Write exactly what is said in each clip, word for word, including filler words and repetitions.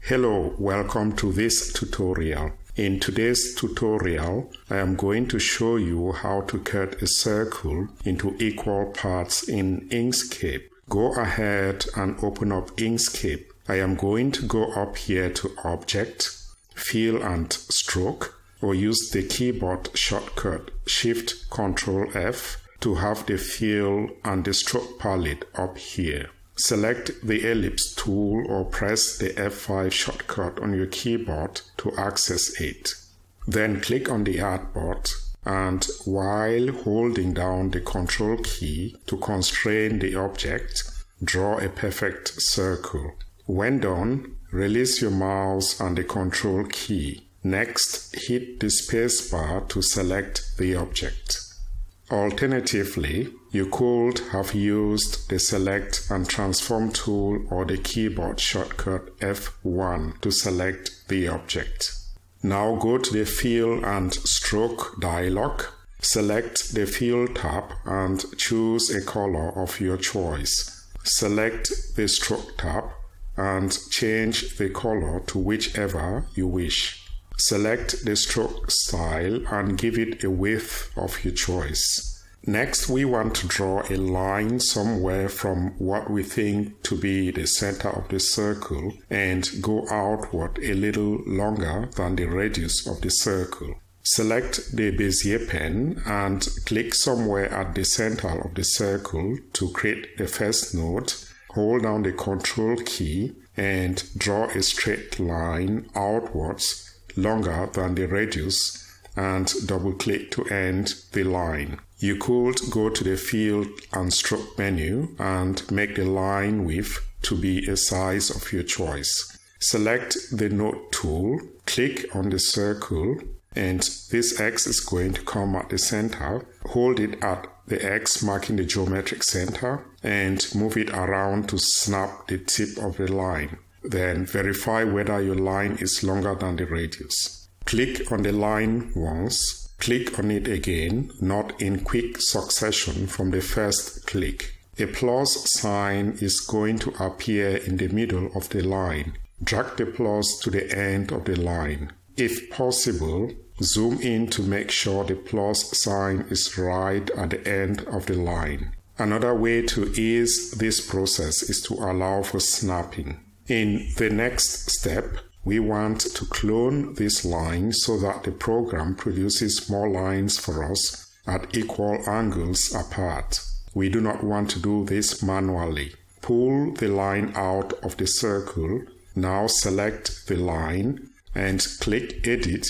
Hello, welcome to this tutorial. In today's tutorial, I am going to show you how to cut a circle into equal parts in Inkscape. Go ahead and open up Inkscape. I am going to go up here to Object, Fill and Stroke, or use the keyboard shortcut Shift Control F to have the fill and the stroke palette up here. Select the ellipse tool or press the F five shortcut on your keyboard to access it. Then click on the artboard and while holding down the Control key to constrain the object, draw a perfect circle. When done, release your mouse and the Control key. Next, hit the space bar to select the object. Alternatively, you could have used the Select and Transform tool or the keyboard shortcut F one to select the object. Now go to the Fill and Stroke dialog. Select the Fill tab and choose a color of your choice. Select the Stroke tab and change the color to whichever you wish. Select the stroke style and give it a width of your choice. Next, we want to draw a line somewhere from what we think to be the center of the circle and go outward a little longer than the radius of the circle. Select the Bezier pen and click somewhere at the center of the circle to create the first node. Hold down the Control key and draw a straight line outwards longer than the radius and double-click to end the line. You could go to the Fill and Stroke menu and make the line width to be a size of your choice. Select the Node tool, click on the circle, and this X is going to come at the center. Hold it at the X marking the geometric center and move it around to snap the tip of the line. Then verify whether your line is longer than the radius. Click on the line once, click on it again, not in quick succession from the first click. A plus sign is going to appear in the middle of the line. Drag the plus to the end of the line. If possible, zoom in to make sure the plus sign is right at the end of the line. Another way to ease this process is to allow for snapping. In the next step, we want to clone this line so that the program produces more lines for us at equal angles apart. We do not want to do this manually. Pull the line out of the circle. Now select the line and click Edit,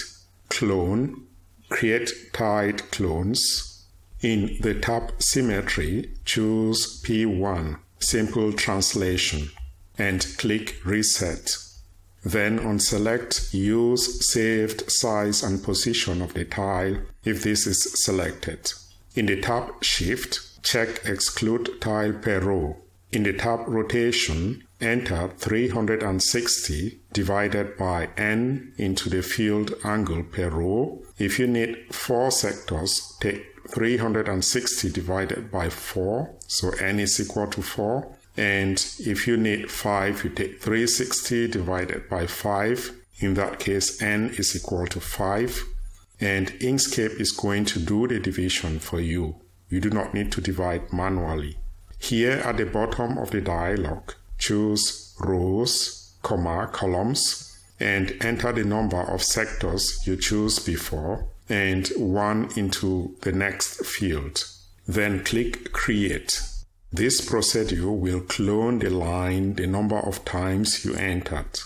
Clone, Create Tiled Clones. In the tab Symmetry, choose P one, Simple Translation, and click Reset. Then on Select, use Saved Size and Position of the tile if this is selected. In the tab Shift, check Exclude Tile per row. In the tab Rotation, enter three hundred sixty divided by n into the field angle per row. If you need four sectors, take three hundred sixty divided by four, so n is equal to four. And if you need five, you take three hundred sixty divided by five. In that case, n is equal to five. And Inkscape is going to do the division for you. You do not need to divide manually. Here at the bottom of the dialog, choose Rows, comma, Columns, and enter the number of sectors you choose before and one into the next field. Then click Create. This procedure will clone the line the number of times you entered.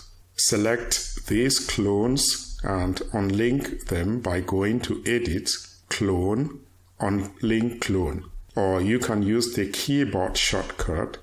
Select these clones and unlink them by going to Edit, Clone, Unlink Clone. Or you can use the keyboard shortcut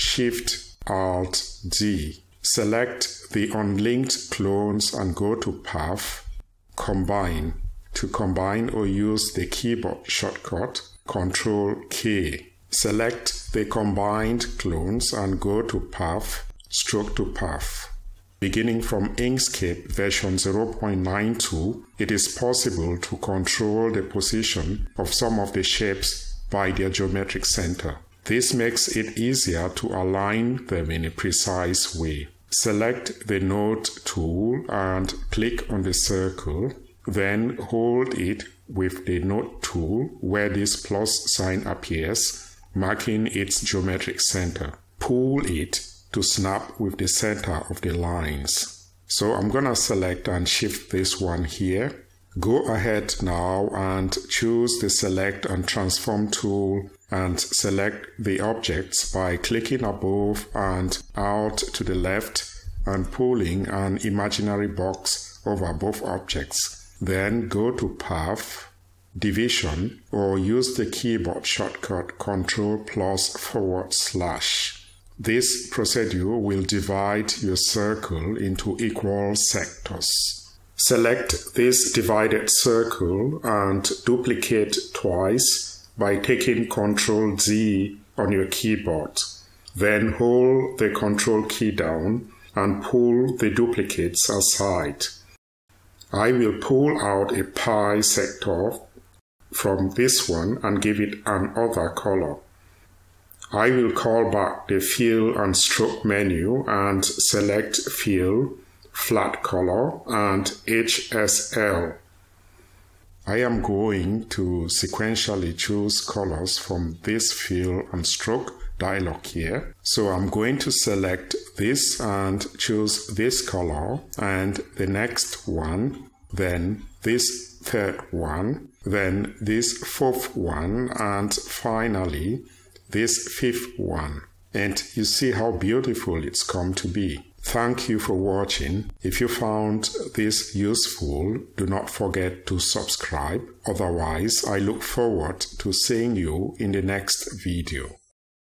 Shift Alt D. Select the unlinked clones and go to Path, Combine. To combine or use the keyboard shortcut Control K. Select the combined clones and go to Path, Stroke to Path. Beginning from Inkscape version zero point nine two, it is possible to control the position of some of the shapes by their geometric center. This makes it easier to align them in a precise way. select the Node tool and click on the circle. Then hold it with the Node tool where this plus sign appears, marking its geometric center. Pull it to snap with the center of the lines. So I'm gonna select and shift this one here. Go ahead now and choose the Select and Transform tool and select the objects by clicking above and out to the left and pulling an imaginary box over both objects. Then go to Path, Division, or use the keyboard shortcut Control plus forward slash. This procedure will divide your circle into equal sectors. Select this divided circle and duplicate twice by taking Control Z on your keyboard. Then hold the Control key down and pull the duplicates aside. I will pull out a pie sector from this one and give it another color. I will call back the Fill and Stroke menu and select Fill, Flat Color, and H S L. I am going to sequentially choose colors from this Fill and Stroke dialog here. So I'm going to select this and choose this color and the next one, then this third one, then this fourth one, and finally this fifth one. And you see how beautiful it's come to be. Thank you for watching. If you found this useful, do not forget to subscribe. Otherwise, I look forward to seeing you in the next video.